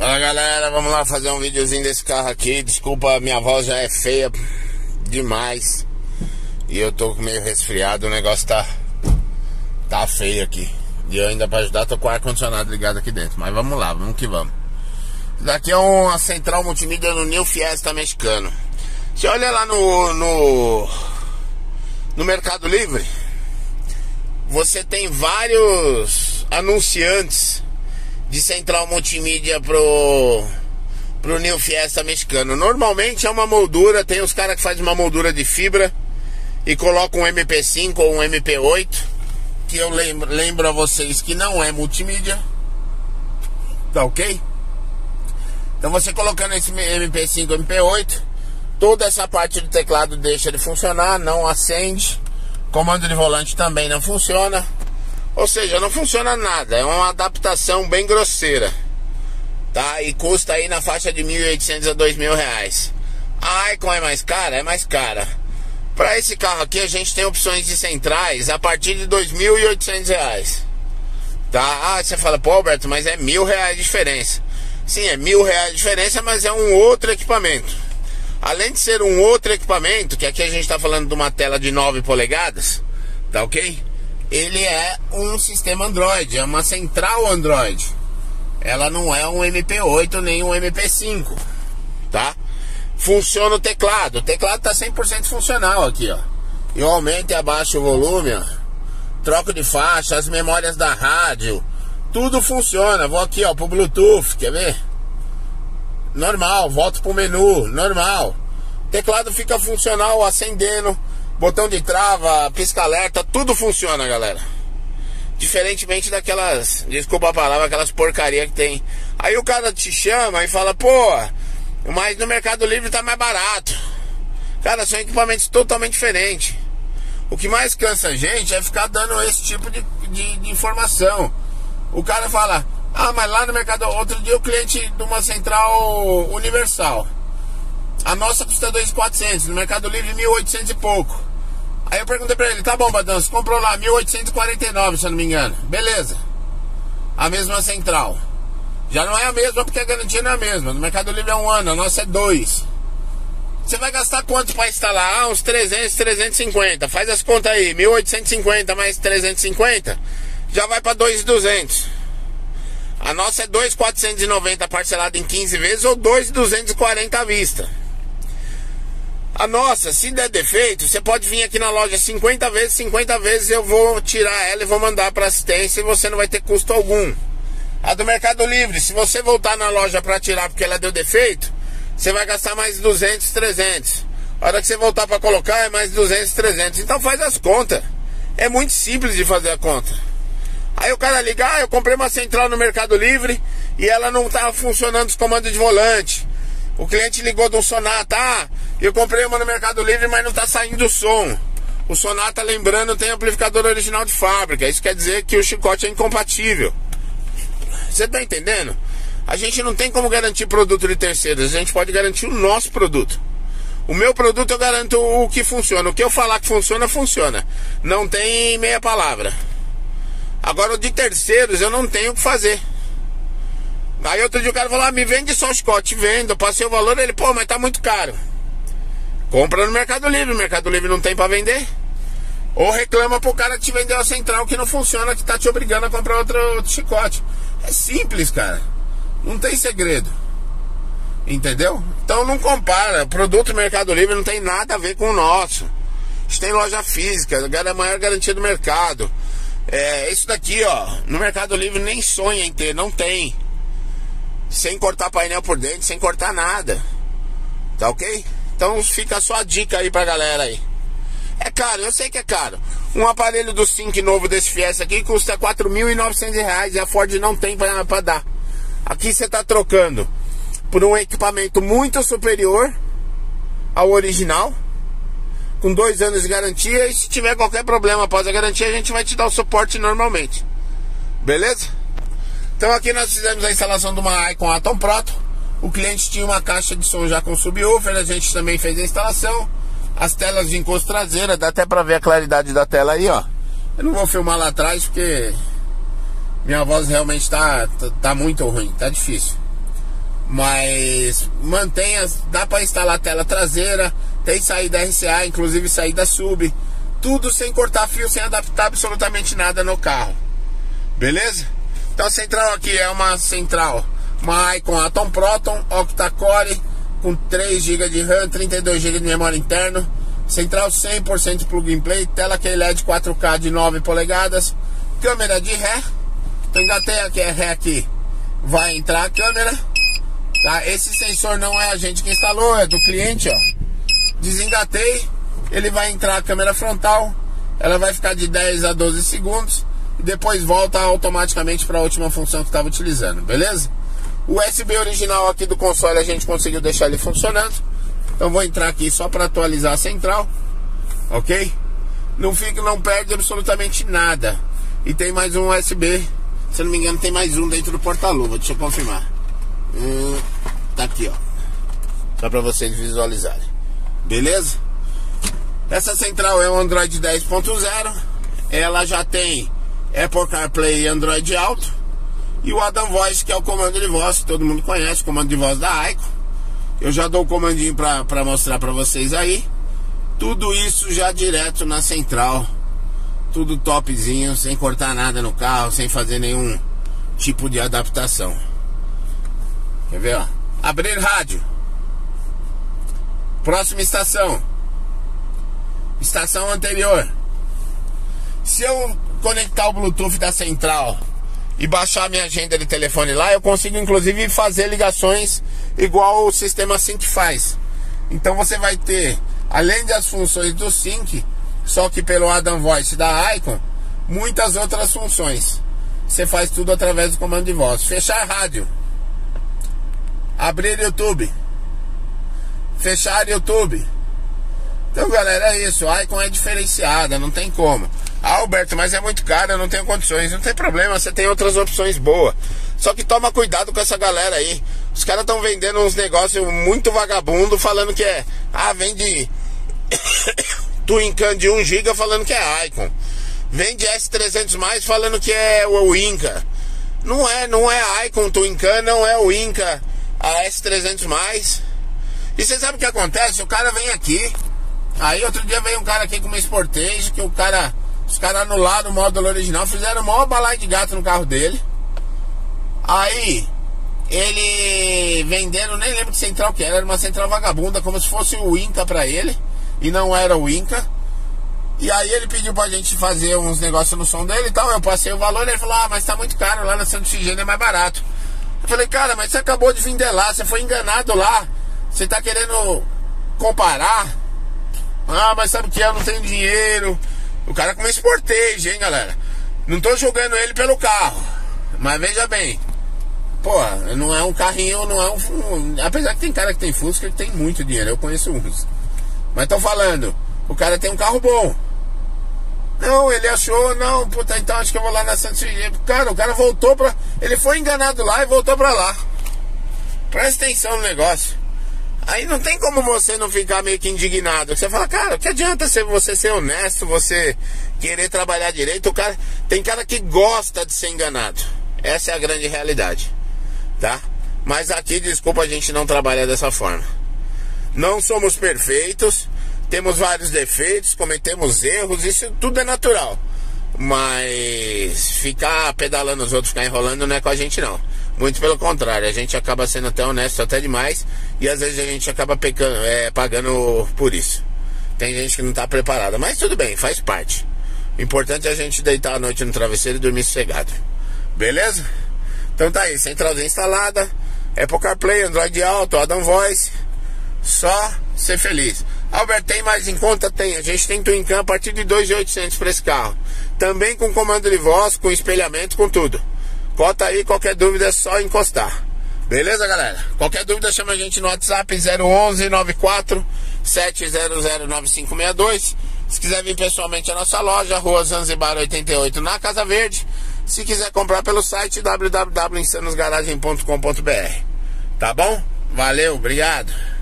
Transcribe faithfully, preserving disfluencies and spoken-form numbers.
Fala galera, vamos lá fazer um videozinho desse carro aqui. Desculpa, minha voz já é feia demais e eu tô meio resfriado, o negócio tá Tá feio aqui. E eu ainda pra ajudar tô com o ar-condicionado ligado aqui dentro. Mas vamos lá, vamos que vamos. Isso daqui é uma central multimídia no New Fiesta mexicano. Você olha lá no, no No Mercado Livre, você tem vários anunciantes de central multimídia pro, pro New Fiesta mexicano. Normalmente é uma moldura, tem os caras que fazem uma moldura de fibra e colocam um M P cinco ou um M P oito, que eu lembro, lembro a vocês que não é multimídia. Tá ok? Então você colocando esse M P cinco, M P oito, toda essa parte do teclado deixa de funcionar, não acende. Comando de volante também não funciona. Ou seja, não funciona nada. É uma adaptação bem grosseira, tá? E custa aí na faixa de mil e oitocentos a dois mil reais. A Icon é mais cara? É mais cara. Para esse carro aqui a gente tem opções de centrais a partir de dois mil e oitocentos reais, tá? Ah, você fala, pô Alberto, mas é mil reais de diferença. Sim, é mil reais de diferença, mas é um outro equipamento. Além de ser um outro equipamento, que aqui a gente está falando de uma tela de nove polegadas, tá ok? Ele é um sistema Android, é uma central Android. Ela não é um M P oito nem um M P cinco, tá? Funciona o teclado, o teclado tá cem por cento funcional aqui, ó. Eu aumento e abaixo o volume, ó. Troco de faixa, as memórias da rádio, tudo funciona. Vou aqui, ó, pro Bluetooth, quer ver? Normal, volto pro menu, normal. O teclado fica funcional, acendendo. Botão de trava, pisca-alerta, tudo funciona, galera. Diferentemente daquelas, desculpa a palavra, aquelas porcaria que tem. Aí o cara te chama e fala, pô, mas no Mercado Livre tá mais barato. Cara, são equipamentos totalmente diferentes. O que mais cansa a gente é ficar dando esse tipo de, de, de informação. O cara fala, ah, mas lá no Mercado... Outro dia o cliente de uma central universal, a nossa custa dois mil e quatrocentos, no Mercado Livre mil e oitocentos e pouco. Aí eu perguntei pra ele, tá bom, Badão, você comprou lá mil oitocentos e quarenta e nove, se eu não me engano. Beleza. A mesma central. Já não é a mesma porque a garantia não é a mesma. No Mercado Livre é um ano, a nossa é dois. Você vai gastar quanto pra instalar? Ah, uns trezentos, trezentos e cinquenta. Faz as contas aí, mil oitocentos e cinquenta mais trezentos e cinquenta, já vai pra dois mil e duzentos. A nossa é dois mil quatrocentos e noventa parcelado em quinze vezes ou dois mil duzentos e quarenta à vista. A nossa, se der defeito, você pode vir aqui na loja cinquenta vezes, cinquenta vezes eu vou tirar ela e vou mandar para assistência e você não vai ter custo algum. A do Mercado Livre, se você voltar na loja para tirar porque ela deu defeito, você vai gastar mais duzentos, trezentos. A hora que você voltar para colocar é mais duzentos, trezentos. Então faz as contas. É muito simples de fazer a conta. Aí o cara liga, ah, eu comprei uma central no Mercado Livre e ela não estava funcionando os comandos de volante. O cliente ligou de um Sonata, ah, eu comprei uma no Mercado Livre, mas não está saindo o som. O Sonata, lembrando, tem amplificador original de fábrica. Isso quer dizer que o chicote é incompatível. Você está entendendo? A gente não tem como garantir produto de terceiros, a gente pode garantir o nosso produto. O meu produto eu garanto o que funciona. O que eu falar que funciona, funciona. Não tem meia palavra. Agora o de terceiros eu não tenho o que fazer. Aí outro dia o cara falou, ah, me vende só o chicote. Vendo, eu passei o valor, ele, pô, mas tá muito caro. Compra no Mercado Livre, o Mercado Livre não tem pra vender. Ou reclama pro cara que te vendeu a central que não funciona, que tá te obrigando a comprar outro, outro chicote. É simples, cara. Não tem segredo. Entendeu? Então não compara. O produto do Mercado Livre não tem nada a ver com o nosso. A gente tem loja física, a maior garantia do mercado. É, isso daqui, ó, no Mercado Livre nem sonha em ter, não tem. Sem cortar painel por dentro, sem cortar nada. Tá ok? Então fica só a dica aí pra galera aí. É caro, eu sei que é caro. Um aparelho do Sync novo desse Fiesta aqui custa quatro mil e novecentos reais e a Ford não tem pra, pra dar. Aqui você tá trocando por um equipamento muito superior ao original, com dois anos de garantia, e se tiver qualquer problema após a garantia, a gente vai te dar o suporte normalmente. Beleza? Então aqui nós fizemos a instalação de uma Icon Atom Proto. O cliente tinha uma caixa de som já com subwoofer, a gente também fez a instalação. As telas de encosto traseira, dá até pra ver a claridade da tela aí, ó. Eu não vou filmar lá atrás porque minha voz realmente tá, tá, tá muito ruim, tá difícil. Mas mantenha, dá para instalar tela traseira, tem saída R C A, inclusive saída sub, tudo sem cortar fio, sem adaptar absolutamente nada no carro. Beleza? Então a central aqui é uma central, uma Icon Atom Proton octa-core com três gigas de RAM, trinta e dois gigas de memória interna. Central cem por cento plug and play, tela Q L E D quatro K de nove polegadas, câmera de ré. Então engatei aqui a ré aqui, vai entrar a câmera. Tá? Esse sensor não é a gente que instalou, é do cliente, ó. Desengatei, ele vai entrar a câmera frontal, ela vai ficar de dez a doze segundos e depois volta automaticamente para a última função que estava utilizando, beleza? O U S B original aqui do console a gente conseguiu deixar ele funcionando. Então vou entrar aqui só para atualizar a central, ok? Não fica, não perde absolutamente nada. E tem mais um U S B, se eu não me engano tem mais um dentro do porta-luva, deixa eu confirmar. Hum, tá aqui, ó, só para vocês visualizarem, beleza? Essa central é o Android dez ponto zero. Ela já tem Apple CarPlay e Android Auto. E o Adam Voice, que é o comando de voz que todo mundo conhece, o comando de voz da Icon. Eu já dou o comandinho pra, pra mostrar pra vocês aí. Tudo isso já direto na central, tudo topzinho, sem cortar nada no carro, sem fazer nenhum tipo de adaptação. Quer ver, ó? Abrir rádio. Próxima estação. Estação anterior. Se eu conectar o Bluetooth da central e baixar a minha agenda de telefone lá, eu consigo inclusive fazer ligações igual o sistema Sync faz. Então você vai ter, além das funções do Sync, só que pelo Adam Voice da Icon, muitas outras funções. Você faz tudo através do comando de voz. Fechar rádio. Abrir YouTube. Fechar YouTube. Então galera, é isso, a Icon é diferenciada, não tem como. Ah, Alberto, mas é muito caro, eu não tenho condições. Não tem problema, você tem outras opções boas. Só que toma cuidado com essa galera aí. Os caras estão vendendo uns negócios muito vagabundo, falando que é, ah, vende Twincan de um giga falando que é Icon. Vende S trezentos mais falando que é o Inca. Não é, não é Icon Twincan, não é o Inca, a S trezentos mais. E você sabe o que acontece? O cara vem aqui. Aí outro dia veio um cara aqui com uma Sportage, que o cara, os caras anularam o módulo original, fizeram o maior balaio de gato no carro dele. Aí ele venderam, nem lembro que central que era, era uma central vagabunda, como se fosse o Inca pra ele, e não era o Inca. E aí ele pediu pra gente fazer uns negócios no som dele e tal. Eu passei o valor e ele falou, ah, mas tá muito caro, lá na Santos Figênio é mais barato. Eu falei, cara, mas você acabou de vender lá, você foi enganado lá, você tá querendo comparar? Ah, mas sabe o que é? Eu não tenho dinheiro. O cara com uma Sportage, hein, galera? Não tô julgando ele pelo carro, mas veja bem, pô, não é um carrinho, não é um... Apesar que tem cara que tem Fusca que tem muito dinheiro, eu conheço uns. Mas tô falando, o cara tem um carro bom. Não, ele achou, não, puta, então acho que eu vou lá na Santos Figênio. Cara, o cara voltou pra... Ele foi enganado lá e voltou pra lá. Presta atenção no negócio. Aí não tem como você não ficar meio que indignado. Você fala, cara, que adianta você ser honesto, você querer trabalhar direito? O cara, tem cara que gosta de ser enganado. Essa é a grande realidade, tá? Mas aqui, desculpa, a gente não trabalha dessa forma. Não somos perfeitos, temos vários defeitos, cometemos erros, isso tudo é natural. Mas ficar pedalando os outros, ficar enrolando, não é com a gente não. Muito pelo contrário, a gente acaba sendo até honesto até demais. E às vezes a gente acaba pecando, é, pagando por isso. Tem gente que não está preparada, mas tudo bem, faz parte. O importante é a gente deitar a noite no travesseiro e dormir sossegado. Beleza? Então tá aí, centralzinha instalada, Apple CarPlay, Android Auto, Adam Voice. Só ser feliz. Alberto, tem mais em conta? Tem. A gente tem Twincan a partir de dois mil e oitocentos para esse carro. Também com comando de voz, com espelhamento, com tudo. Cota aí, qualquer dúvida é só encostar. Beleza, galera? Qualquer dúvida chama a gente no WhatsApp zero onze nove quatro sete zero zero nove cinco seis dois. Se quiser vir pessoalmente à nossa loja, Rua Zanzibar oitenta e oito, na Casa Verde. Se quiser comprar pelo site w w w ponto insanos garagem ponto com ponto b r. Tá bom? Valeu, obrigado.